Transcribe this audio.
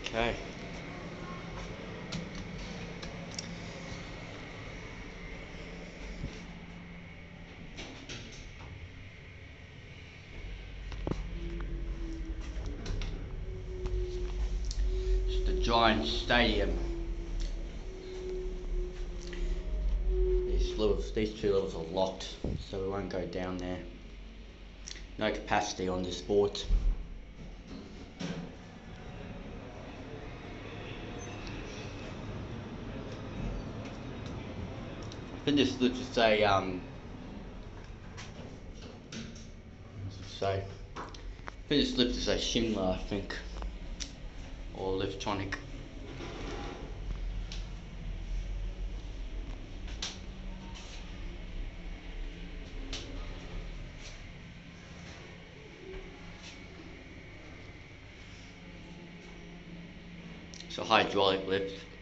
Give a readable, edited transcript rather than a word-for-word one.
Okay. It's the Giants Stadium. These two levels are locked, so we won't go down there. No capacity on this board. I think this looks to say I think this looks to say Shimla, I think, or Liftronic. It's a hydraulic lift.